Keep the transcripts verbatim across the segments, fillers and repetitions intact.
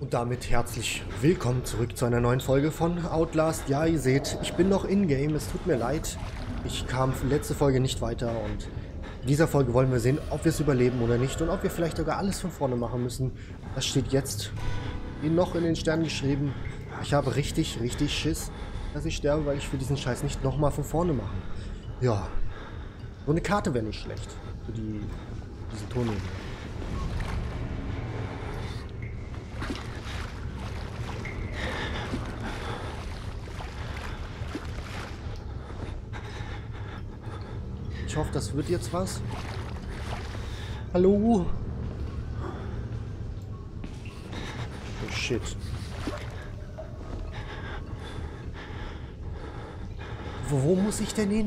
Und damit herzlich willkommen zurück zu einer neuen Folge von Outlast. Ja, ihr seht, ich bin noch in-game, es tut mir leid. Ich kam letzte Folge nicht weiter und in dieser Folge wollen wir sehen, ob wir es überleben oder nicht und ob wir vielleicht sogar alles von vorne machen müssen. Das steht jetzt noch in den Sternen geschrieben. Ich habe richtig, richtig Schiss, dass ich sterbe, weil ich für diesen Scheiß nicht nochmal von vorne mache. Ja, so eine Karte wäre nicht schlecht für die, diesen Tunnel. Ich hoffe, das wird jetzt was. Hallo? Oh shit. Wo, wo muss ich denn hin?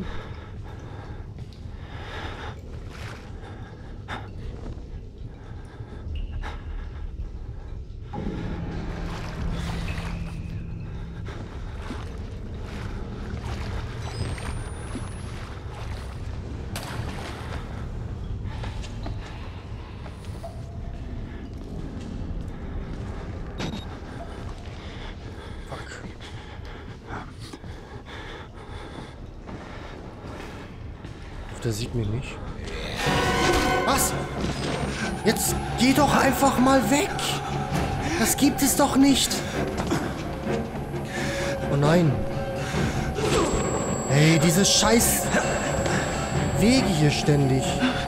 Der sieht mich nicht. Was? Jetzt geh doch einfach mal weg! Das gibt es doch nicht! Oh nein! Ey, diese scheiß Wege hier ständig.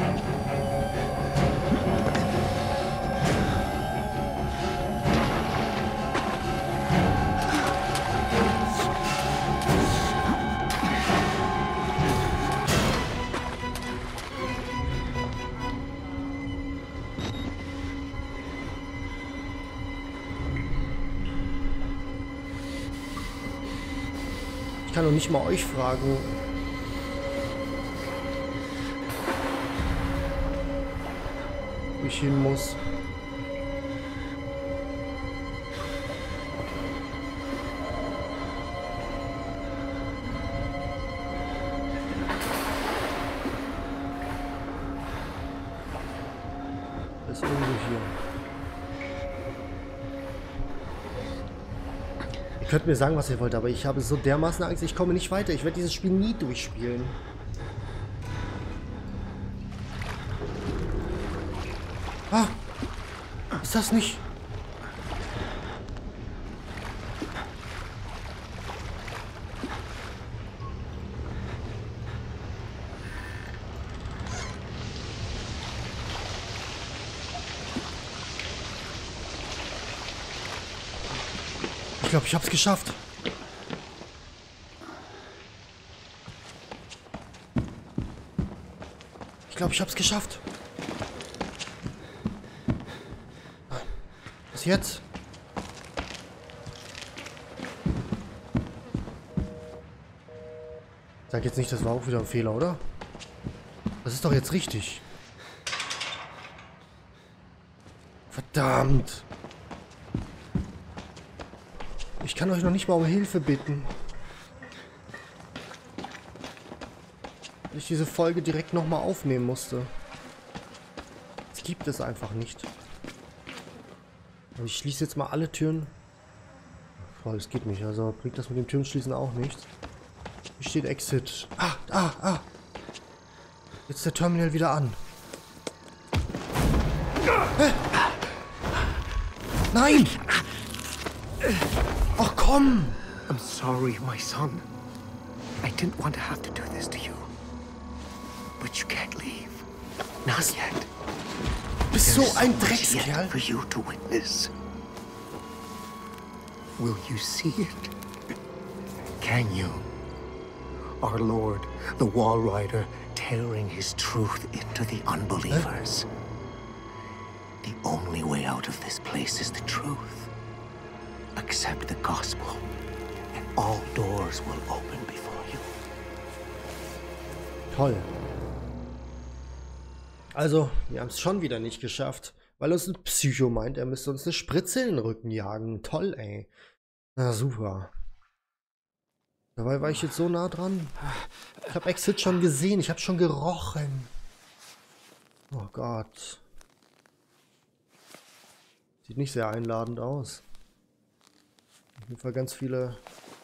Ich kann doch nicht mal euch fragen. Wo ich hin muss. Das ist irgendwo hier. Ihr könnt mir sagen, was ihr wollt, aber ich habe so dermaßen Angst, ich komme nicht weiter. Ich werde dieses Spiel nie durchspielen. Ah! Ist das nicht... Ich glaube, ich habe es geschafft. Ich glaube, ich habe es geschafft. Was jetzt? Sag jetzt nicht, das war auch wieder ein Fehler, oder? Das ist doch jetzt richtig. Verdammt. Ich kann euch noch nicht mal um Hilfe bitten. Weil ich diese Folge direkt nochmal aufnehmen musste. Das gibt es einfach nicht. Und ich schließe jetzt mal alle Türen. Voll, es geht nicht. Also bringt das mit dem Türenschließen auch nichts. Hier steht Exit. Ah, ah, ah. Jetzt ist der Terminal wieder an. Hä? Nein! Ach komm! I'm sorry, my son. I didn't want to have to do this to you. But you can't leave. Not yet. Du bist so ein There's Dreckskerl. yet for you to witness. Will you see it? Can you? Our Lord, the Wall Rider, tearing his truth into the unbelievers. The only way out of this place is the truth. Accept the gospel, and all doors will open before you. Toll. Also, wir haben es schon wieder nicht geschafft, weil uns ein Psycho meint, er müsste uns eine Spritze in den Rücken jagen. Toll, ey. Na super. Dabei war ich jetzt so nah dran. Ich habe Exit schon gesehen, ich habe schon gerochen. Oh Gott. Sieht nicht sehr einladend aus. Auf jeden Fall ganz viele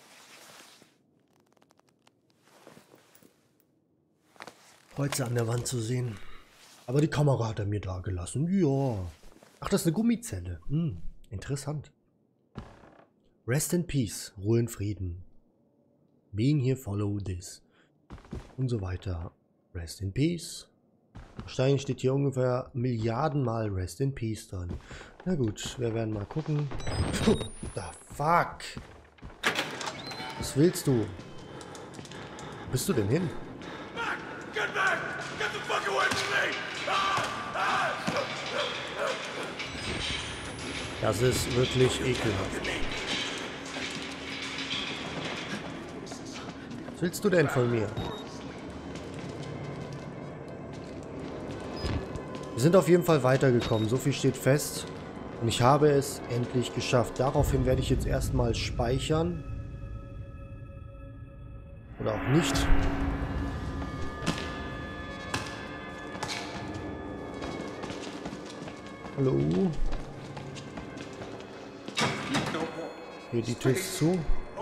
Kreuze an der Wand zu sehen. Aber die Kamera hat er mir da gelassen. Ja. Ach, das ist eine Gummizelle. Hm, interessant. Rest in Peace. Ruhe in Frieden. Being here, follow this. Und so weiter. Rest in Peace. Wahrscheinlich steht hier ungefähr Milliardenmal Rest in Peace dran. Na gut, wir werden mal gucken. What the fuck? Was willst du? Wo bist du denn hin? Das ist wirklich ekelhaft. Was willst du denn von mir? Wir sind auf jeden Fall weitergekommen, so viel steht fest. Und ich habe es endlich geschafft. Daraufhin werde ich jetzt erstmal speichern. Oder auch nicht. Hallo? Hier die Tür ist zu.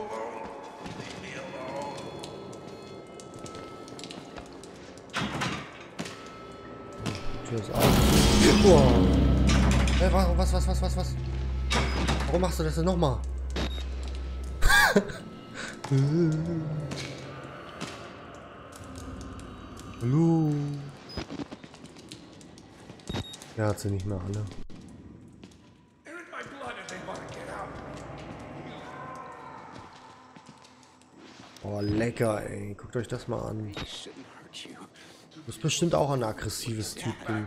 Die Tür ist auf. Wow. Hey, was, was, was, was, was? Warum machst du das denn nochmal? Hallo? Er hat sie nicht mehr alle. Oh, lecker, ey. Guckt euch das mal an. Du bist bestimmt auch ein aggressives Typ, ne?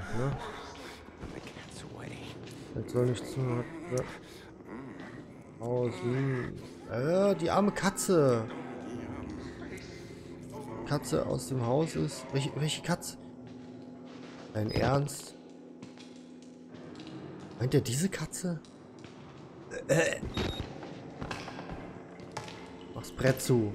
Jetzt soll nicht zu... Ja. Aus, hm. äh, die arme Katze. Katze aus dem Haus ist... Welche, welche Katze? Dein Ernst? Meint er diese Katze? Äh. Mach's Brett zu.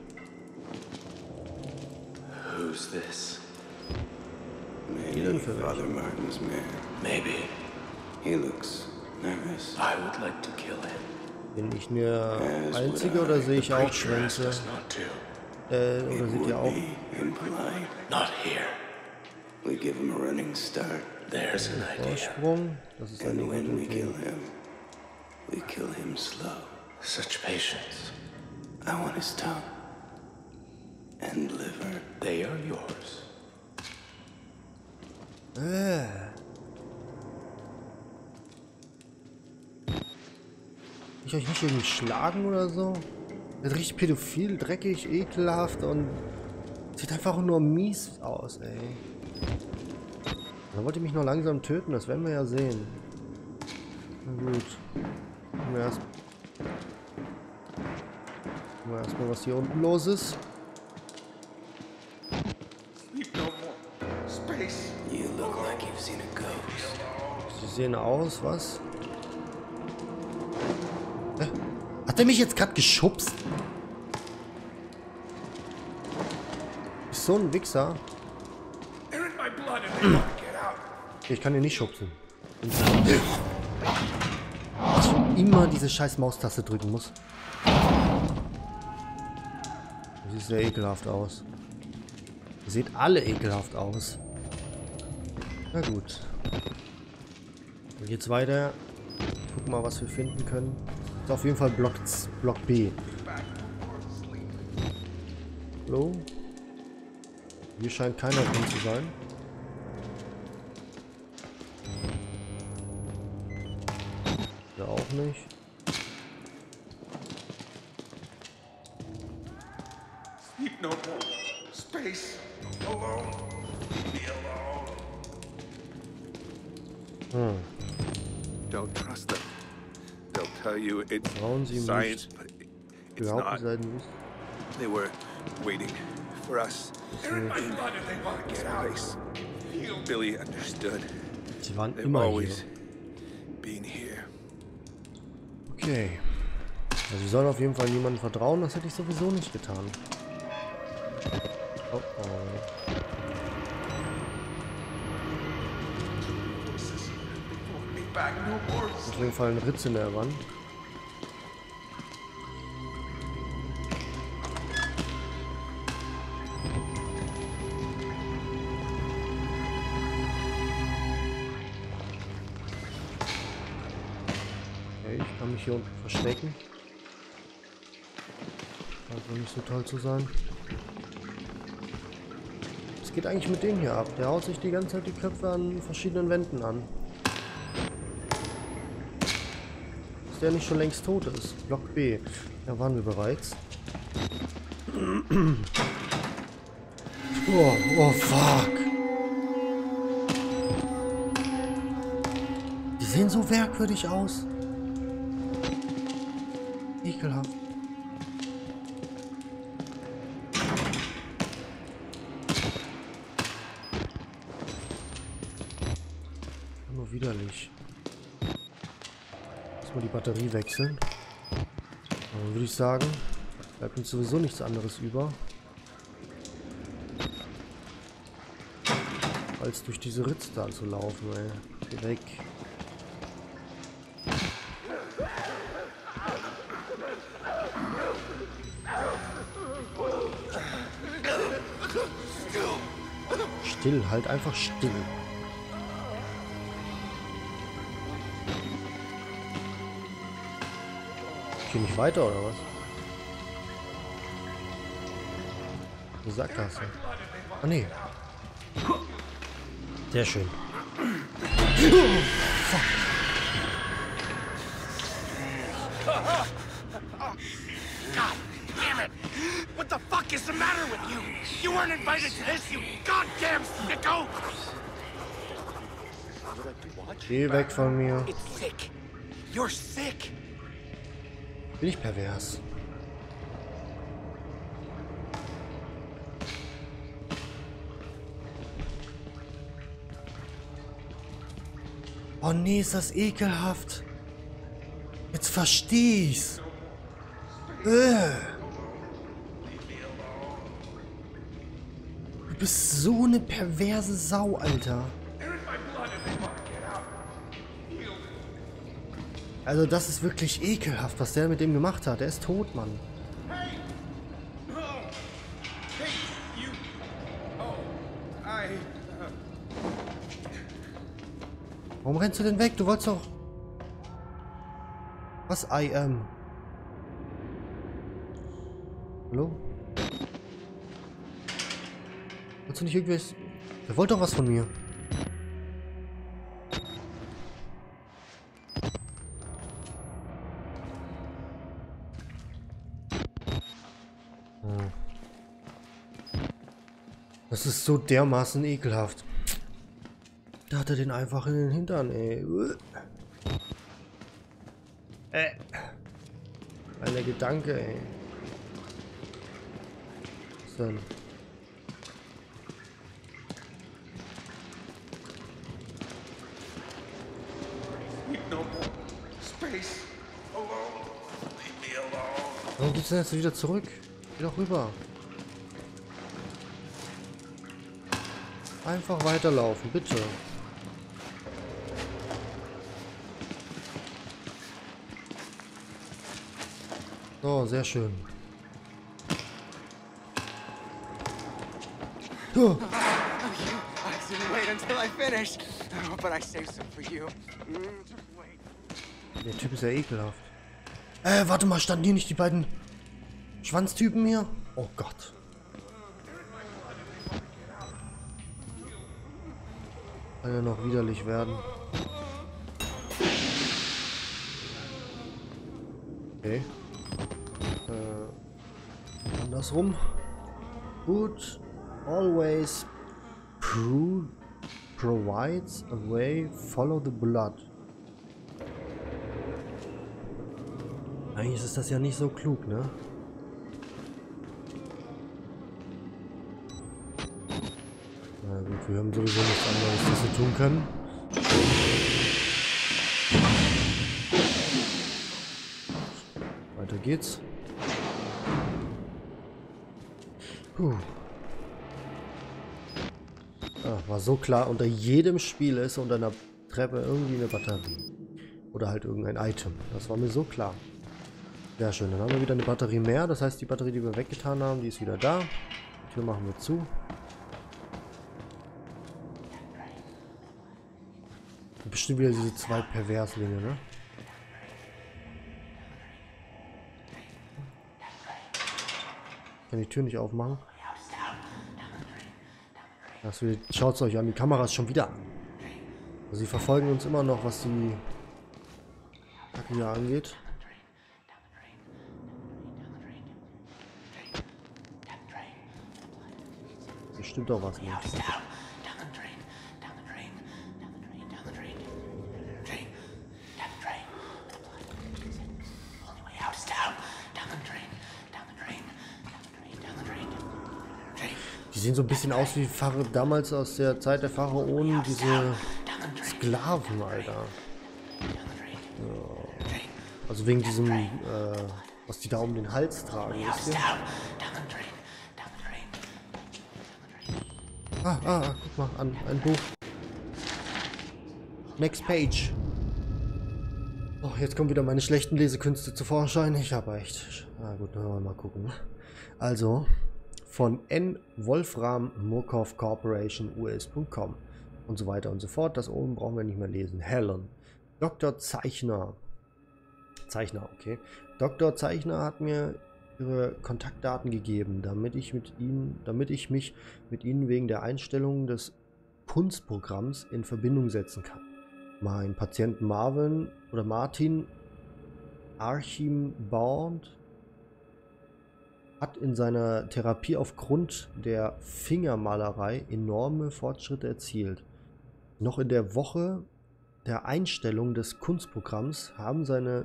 Who's this? Maybe Father Martin's man. Maybe. He looks nervous. I would like to kill him. Bin ich nur Einzige oder sehe ich auch Schwänze? Äh, oder seht ihr auch? Not here. We give him a running start. There's an idea. Vorsprung. Das ist eine And when we gute kill Idee. him, we kill him slow. Such patience. I want his tongue and liver. They are yours. Äh. Ich euch nicht irgendwie schlagen oder so? Das ist richtig pädophil, dreckig, ekelhaft und sieht einfach nur mies aus, ey. Dann wollt ihr mich noch langsam töten, das werden wir ja sehen. Na gut. Gucken wir erst gucken wir erstmal, was hier unten los ist. You look like you've seen a ghost. Sie sehen aus, was? Hä? Hat er mich jetzt gerade geschubst? Ist so ein Wichser. Ich kann ihn nicht schubsen. Dass ich immer diese scheiß Maustaste drücken muss. Das sieht sehr ekelhaft aus. Ihr seht alle ekelhaft aus. Na gut. Dann geht's weiter. Gucken mal, was wir finden können. Ist auf jeden Fall Block, Block B. Hallo? Hier scheint keiner drin zu sein. Hier auch nicht. Sleep no more. Space. Alone. Leave me alone. Hm. Don't trust them. They'll tell you it's Trauen Sie ihm science, nicht. but it's Überhaupt not. nicht sein müssen. They were waiting for us They're in my blood and they want to in get this out. place. Billy understood. Sie waren They've immer hier. always been here. Okay. Also sie sollen auf jeden Fall niemandem vertrauen, das hätte ich sowieso nicht getan. Oh oh. Auf jeden Fall eine Ritze in der Wand. Okay, ich kann mich hier unten verstecken. Scheint wohl nicht so toll zu sein. Was geht eigentlich mit dem hier ab? Der haut sich die ganze Zeit die Köpfe an verschiedenen Wänden an. Dass der nicht schon längst tot ist. Block B. Da waren wir bereits. Oh, oh fuck. Die sehen so merkwürdig aus. Ekelhaft. Nur widerlich. Lass mal die Batterie wechseln. Dann würde ich sagen, bleibt uns sowieso nichts anderes über, als durch diese Ritze da zu laufen, ey. Geh weg. Still, halt einfach still. Hier nicht weiter, oder was? Eine Sackgasse. Ah, nee. Sehr schön. Oh, fuck. God damn it! What the fuck is the matter with you? You weren't invited to this, you goddamn sicko! Geh weg von mir. It's sick. You're sick. Bin ich pervers? Oh nee, ist das ekelhaft. Jetzt versteh ich's. Äh. Du bist so eine perverse Sau, Alter. Also das ist wirklich ekelhaft, was der mit dem gemacht hat. Der ist tot, Mann. Warum rennst du denn weg? Du wolltest doch... Was? I am. Hallo? Wolltest du nicht irgendwas... Der wollte doch was von mir. Das ist so dermaßen ekelhaft. Da hat er den einfach in den Hintern, ey. Äh. Ein Gedanke, ey. Was denn? Warum geht's denn jetzt wieder zurück? Geh doch rüber. Einfach weiterlaufen, bitte. So, sehr schön. Oh. Der Typ ist ja ekelhaft. Äh, warte mal, standen hier nicht die beiden Schwanztypen hier? Oh Gott. Kann ja noch widerlich werden. Okay. Äh, andersrum. Good always pro provides a way, follow the blood. Eigentlich ist das ja nicht so klug, ne? Na gut, wir haben sowieso nichts anderes, das wir tun können. Weiter geht's. Puh. Ah, war so klar, unter jedem Spiel ist unter einer Treppe irgendwie eine Batterie. Oder halt irgendein Item. Das war mir so klar. Sehr schön. Dann haben wir wieder eine Batterie mehr. Das heißt, die Batterie, die wir weggetan haben, die ist wieder da. Die Tür machen wir zu. Bestimmt wieder diese zwei Perverslinge, ne? Ich kann die Tür nicht aufmachen. Schaut es euch an, die Kamera ist schon wieder an. Also sie verfolgen uns immer noch, was die Kacke hier angeht. Hier stimmt doch was nicht. Die sehen so ein bisschen aus wie Pharaonen, damals aus der Zeit der Pharaonen, diese Sklaven, Alter. Ja. Also wegen diesem, äh, was die da um den Hals tragen, wisst ihr? Ah, ah, ah, guck mal an, ein Buch. Next page. Oh, jetzt kommen wieder meine schlechten Lesekünste zu Vorschein. Ich habe echt... Na gut, dann wollen wir mal gucken. Also... von N. Wolfram Murkoff Corporation U S Punkt com und so weiter und so fort. Das oben brauchen wir nicht mehr lesen. Helen. Doktor Zeichner. Zeichner, okay. Doktor Zeichner hat mir ihre Kontaktdaten gegeben, damit ich mit ihnen, damit ich mich mit ihnen wegen der Einstellung des Kunstprogramms in Verbindung setzen kann. Mein Patient Marvin oder Martin Archibald hat in seiner Therapie aufgrund der Fingermalerei enorme Fortschritte erzielt. Noch in der Woche der Einstellung des Kunstprogramms haben seine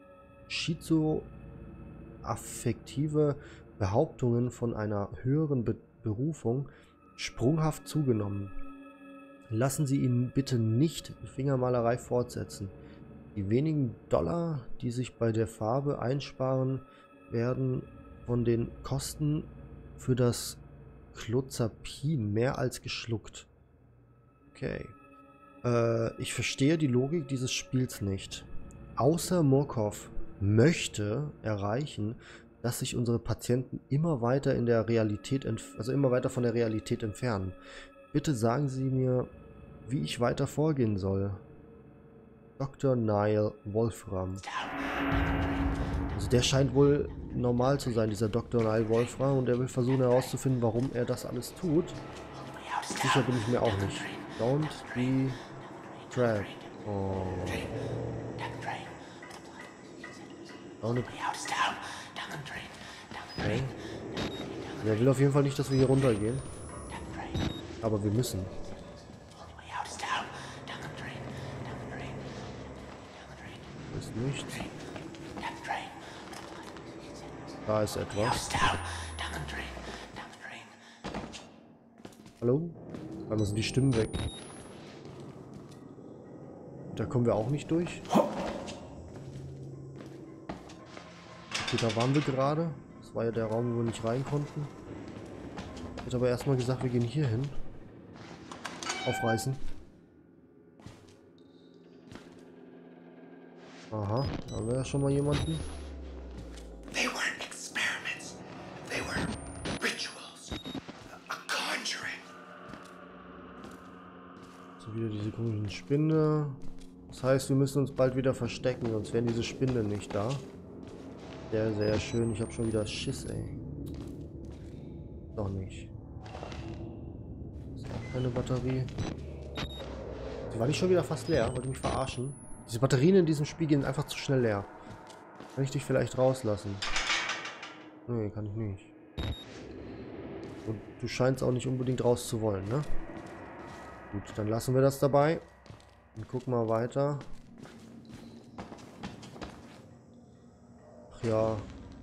schizoaffektive Behauptungen von einer höheren Be Berufung sprunghaft zugenommen. Lassen Sie ihn bitte nicht die Fingermalerei fortsetzen. Die wenigen Dollar, die sich bei der Farbe einsparen, werden von den Kosten für das Clozapin mehr als geschluckt. Okay. Äh, ich verstehe die Logik dieses Spiels nicht. Außer Murkoff möchte erreichen, dass sich unsere Patienten immer weiter in der Realität, also immer weiter von der Realität entfernen. Bitte sagen Sie mir, wie ich weiter vorgehen soll. Doktor Niall Wolfram. Also der scheint wohl normal zu sein, dieser Doktor Niall Wolfram, und er will versuchen herauszufinden, warum er das alles tut. Sicher bin ich mir auch nicht. Don't be trapped. Oh. Don't okay. Er will auf jeden Fall nicht, dass wir hier runtergehen. Aber wir müssen. Ist nichts. Da ist etwas. Hallo? Einmal sind die Stimmen weg. Da kommen wir auch nicht durch. Okay, da waren wir gerade. Das war ja der Raum, wo wir nicht rein konnten. Ich hätte aber erstmal gesagt, wir gehen hier hin. Aufreißen. Aha, da haben wir ja schon mal jemanden. They weren't experiments. They were rituals. A conjuring. So, wieder diese komischen Spinne. Das heißt, wir müssen uns bald wieder verstecken, sonst wären diese Spinnen nicht da. Sehr, sehr schön. Ich habe schon wieder Schiss, ey. Doch nicht. Ist auch keine Batterie. Sie war nicht schon wieder fast leer. Wollte mich verarschen. Diese Batterien in diesem Spiel gehen einfach zu schnell leer. Kann ich dich vielleicht rauslassen? Nee, kann ich nicht. Und du scheinst auch nicht unbedingt raus zu wollen, ne? Gut, dann lassen wir das dabei. Und gucken mal weiter. Ach ja.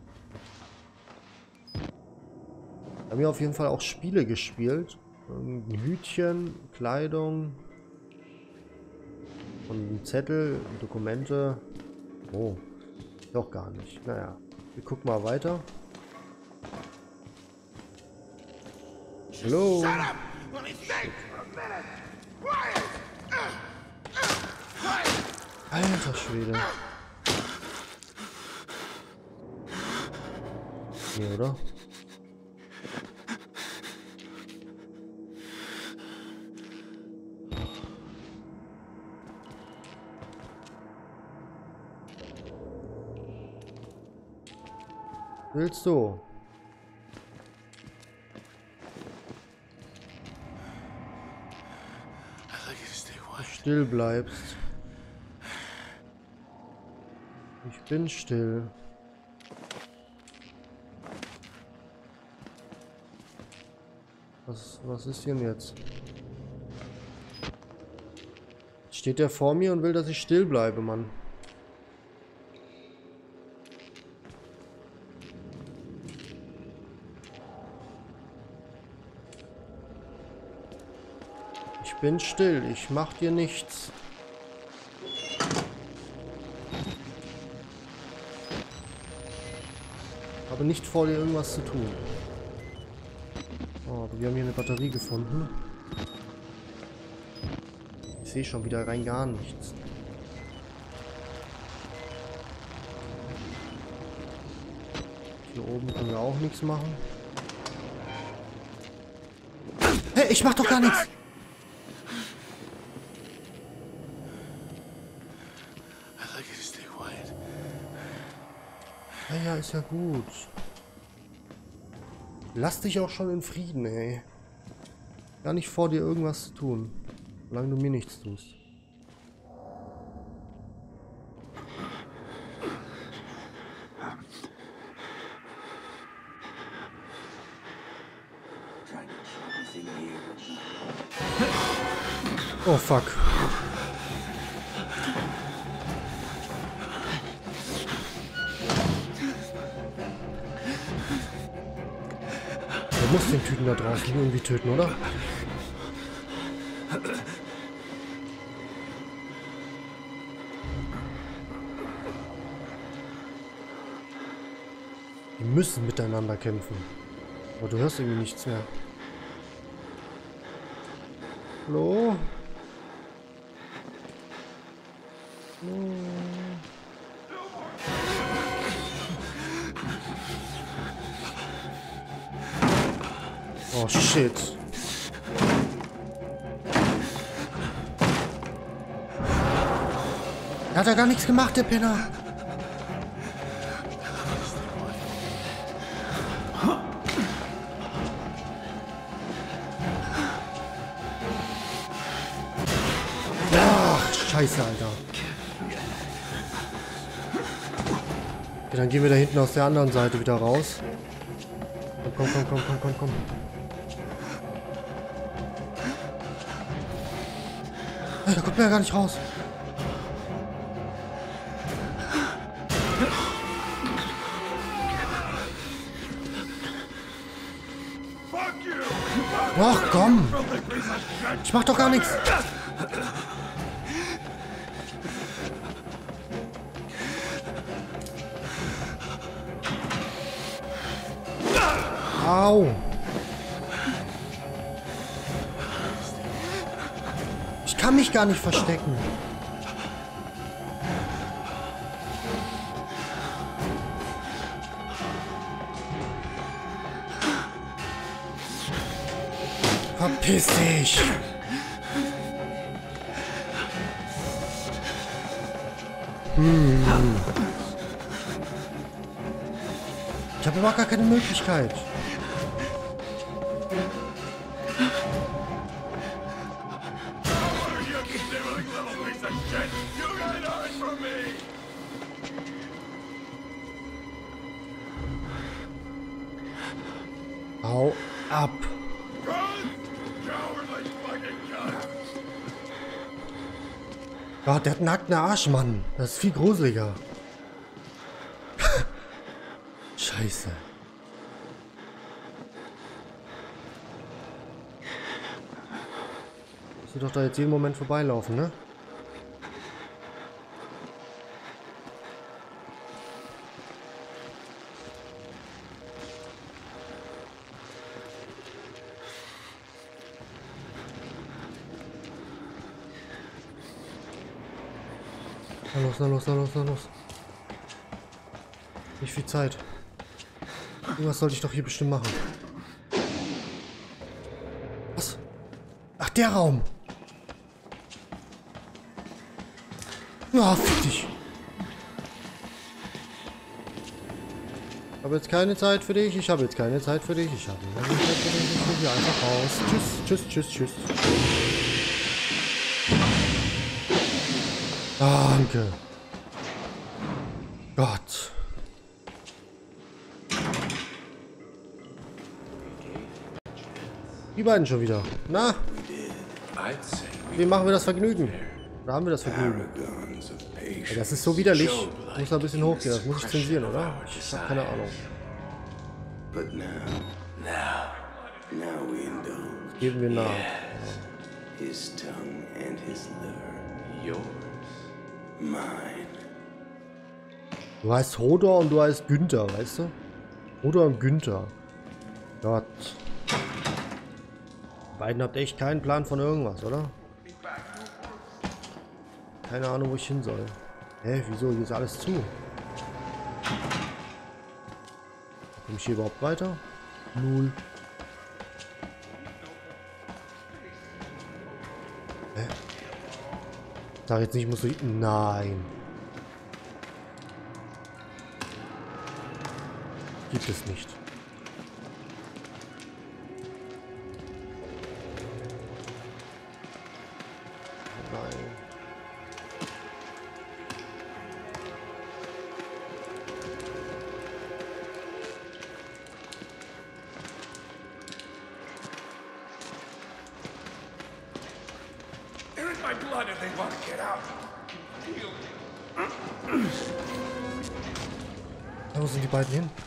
Wir haben ja auf jeden Fall auch Spiele gespielt. Ein Hütchen, Kleidung. Und ein Zettel, Dokumente. Oh, doch gar nicht. Naja, wir gucken mal weiter. Hallo. Alter Schwede. Nee, oder? Willst du? Still bleibst. Ich bin still. Was, was ist denn jetzt? Steht der vor mir und will, dass ich still bleibe, Mann. Ich bin still, ich mach dir nichts. Habe nicht vor, dir irgendwas zu tun. Oh, aber wir haben hier eine Batterie gefunden. Ich sehe schon wieder rein gar nichts. Hier oben können wir auch nichts machen. Hey, ich mach doch gar nichts! Ja, ja, ist ja gut. Lass dich auch schon in Frieden, ey. Gar nicht vor, dir irgendwas zu tun. Solange du mir nichts tust. Oh, fuck. Er muss den Typen da draußen irgendwie töten, oder? Wir müssen miteinander kämpfen. Aber du hörst irgendwie nichts mehr. Hallo? Hallo? Oh shit. Er hat ja gar nichts gemacht, der Penner. Ach, scheiße, Alter. Okay, dann gehen wir da hinten aus der anderen Seite wieder raus. Komm, komm, komm, komm, komm, komm. Da kommt man ja gar nicht raus. Ach komm. Ich mach doch gar nichts. Au. Ich kann mich gar nicht verstecken. Verpiss dich! Hm. Ich habe überhaupt gar keine Möglichkeit. Hau ab. Gott, der hat einen nackten Arsch, Mann. Das ist viel gruseliger. Scheiße. Musst du doch da jetzt jeden Moment vorbeilaufen, ne? Na los, na los, na los, na los. Nicht viel Zeit. Irgendwas sollte ich doch hier bestimmt machen. Was? Ach, der Raum. Ja, fick dich. Ich habe jetzt keine Zeit für dich. Ich habe jetzt keine Zeit für dich. Ich habe keine Zeit für dich. Ich will hier einfach raus. Tschüss, tschüss, tschüss, tschüss. Danke. Gott. Die beiden schon wieder. Na? Wie machen wir das Vergnügen? Da haben wir das Vergnügen. Ja, das ist so widerlich. Ich muss da ein bisschen hochgehen. Das muss ich zensieren, oder? Ich habe keine Ahnung. Geben wir nach. His tongue and his liver, yours, mine. Du heißt Hodor und du heißt Günther, weißt du? Hodor und Günther. Gott. Die beiden habt echt keinen Plan von irgendwas, oder? Keine Ahnung, wo ich hin soll. Hä, wieso? Hier ist alles zu. Komme ich hier überhaupt weiter? Null. Hä? Sag jetzt nicht, musst du... Nein. Gibt es nicht. Nein. They're in my blood and they want to get out. Wo sind die beiden hin?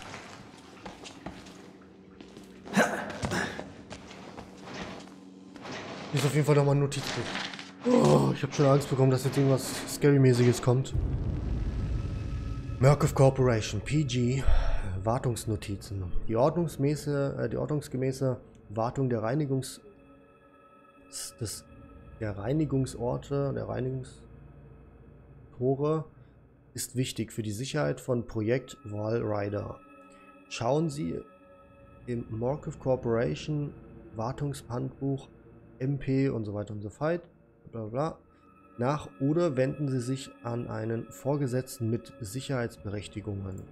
Hier ist auf jeden Fall nochmal ein Notizbuch. Oh, ich habe schon Angst bekommen, dass jetzt irgendwas Scary-mäßiges kommt. Murkoff Corporation, P G, Wartungsnotizen. Die ordnungsmäßige, äh, die ordnungsgemäße Wartung der Reinigungs... des, der Reinigungsorte, der Reinigungstore ist wichtig für die Sicherheit von Projekt Walrider. Schauen Sie im Murkoff Corporation Wartungshandbuch M P und so weiter und so fort bla bla nach oder wenden Sie sich an einen Vorgesetzten mit Sicherheitsberechtigungen.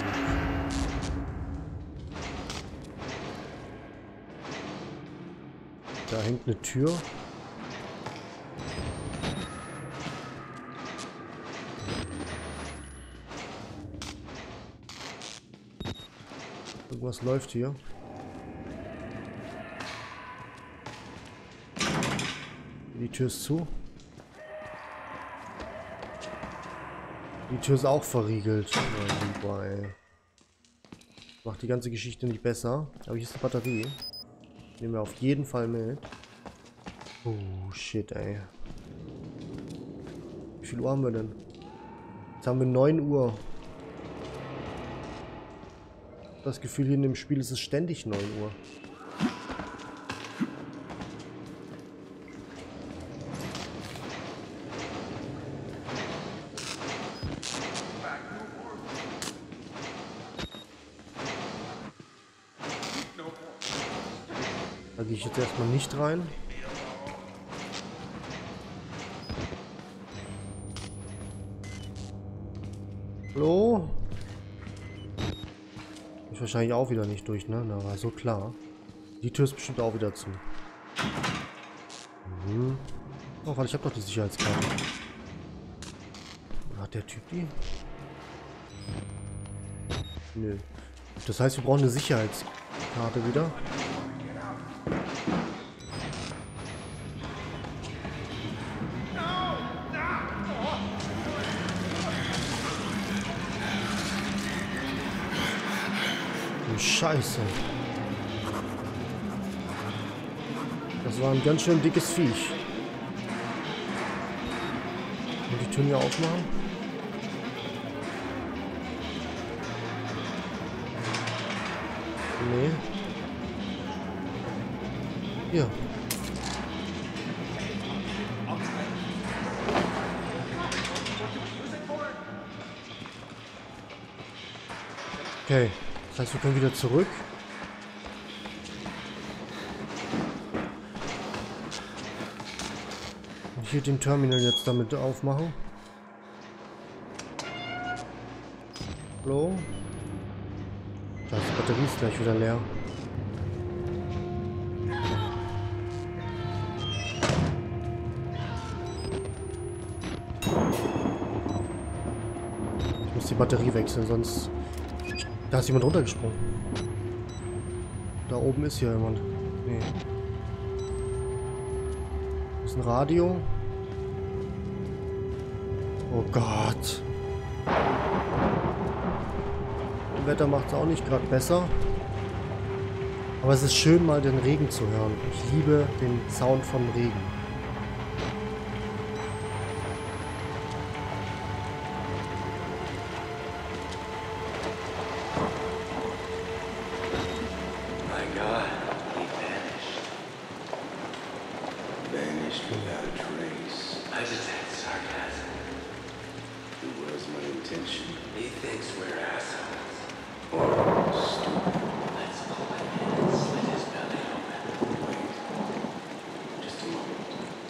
Da hängt eine Tür. Irgendwas läuft hier. Die Tür ist zu. Die Tür ist auch verriegelt. Oh, macht die ganze Geschichte nicht besser. Aber hier ist eine Batterie. Nehmen wir auf jeden Fall mit. Oh shit, ey. Wie viel Uhr haben wir denn? Jetzt haben wir neun Uhr. Das Gefühl, hier in dem Spiel ist es ständig neun Uhr. Da gehe ich jetzt erstmal nicht rein. Hallo? Ich wahrscheinlich auch wieder nicht durch, ne? Na, war so klar. Die Tür ist bestimmt auch wieder zu. Mhm. Oh, weil ich habe doch die Sicherheitskarte. Hat der Typ die? Nö. Das heißt, wir brauchen eine Sicherheitskarte wieder. Scheiße. Das war ein ganz schön dickes Viech. Und die Tür hier aufmachen? Nee. Hier. Okay, das heißt, wir können wieder zurück. Und hier den Terminal jetzt damit aufmachen. Hallo? Da ist die Batterie ist gleich wieder leer. Ich muss die Batterie wechseln, sonst... Da ist jemand runtergesprungen. Da oben ist hier jemand. Nee. Das ist ein Radio. Oh Gott. Das Wetter macht es auch nicht gerade besser. Aber es ist schön, mal den Regen zu hören. Ich liebe den Sound von Regen. My God, he vanished. Vanished without a trace. I just had sarcasm. It was my intention. He thinks we're assholes. Or stupid. Let's pull him in and slit his belly open. Wait. Just a moment.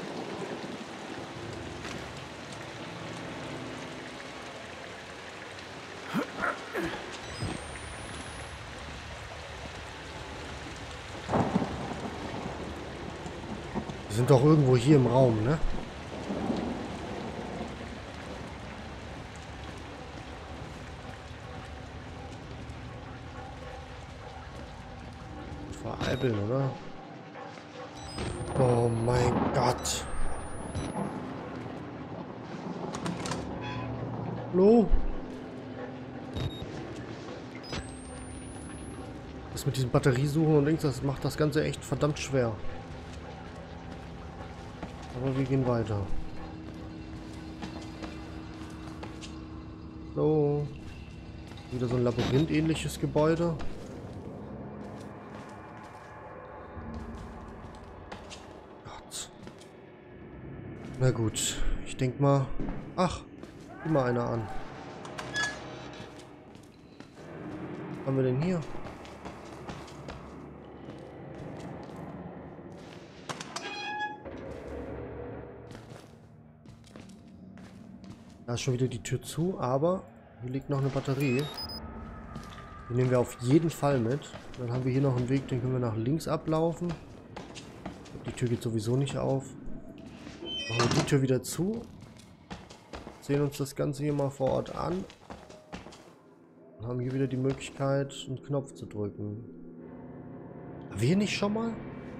Wir sind doch irgendwo hier im Raum, ne? Vereibeln, oder? Oh mein Gott. Hallo? Das mit diesem Batteriesuchen und links, das macht das Ganze echt verdammt schwer. Aber wir gehen weiter. So. Wieder so ein Labyrinth-ähnliches Gebäude. Gott. Na gut. Ich denke mal... Ach, immer einer an. Was haben wir denn hier? Da ist schon wieder die Tür zu, aber hier liegt noch eine Batterie. Die nehmen wir auf jeden Fall mit. Dann haben wir hier noch einen Weg, den können wir nach links ablaufen. Die Tür geht sowieso nicht auf. Machen wir die Tür wieder zu. Sehen uns das Ganze hier mal vor Ort an. Und haben hier wieder die Möglichkeit, einen Knopf zu drücken. Haben wir hier nicht schon mal?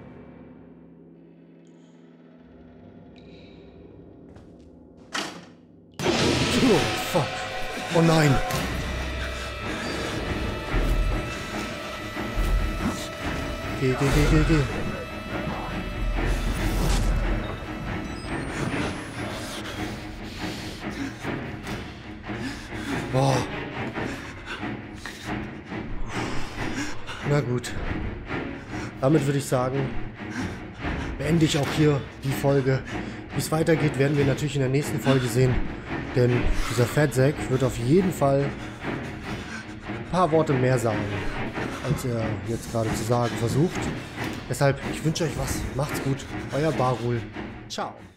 Oh, fuck. Oh nein. Geh, geh, geh, geh, geh. Boah. Na gut. Damit würde ich sagen, beende ich auch hier die Folge. Wie es weitergeht, werden wir natürlich in der nächsten Folge sehen. Denn dieser Fatsack wird auf jeden Fall ein paar Worte mehr sagen, als er jetzt gerade zu sagen versucht. Deshalb, ich wünsche euch was. Macht's gut. Euer Barul. Ciao.